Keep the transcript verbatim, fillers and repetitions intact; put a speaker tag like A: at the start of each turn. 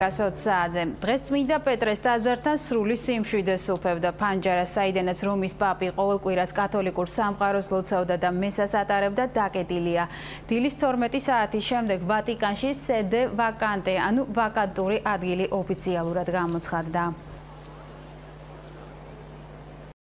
A: გასოცაძე დღეს წმინდა პეტრეს ტაძართან სრული სიმშვიდეს უფევდა ფანჯარა, საიდანაც რომის პაპი ყოველ კვირას კათოლიკურ სამყაროს ლოცავდა და მესას ატარებდა, დაკეტილია. დილის თორმეტი საათის შემდეგ ვატიკანში სედე ვაკანტე, ანუ ვაკანტური ადგილი ოფიციალურად გამოცხადდა.